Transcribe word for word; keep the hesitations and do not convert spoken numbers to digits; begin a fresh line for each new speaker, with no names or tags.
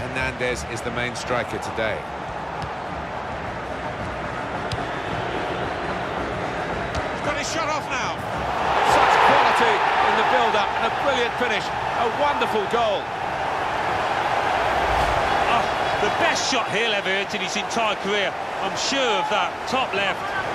Hernandez is the main striker today.
He's got his shot off now.
Such quality in the build-up and a brilliant finish. A wonderful goal.
Oh, the best shot he'll ever hit in his entire career. I'm sure of that. Top left.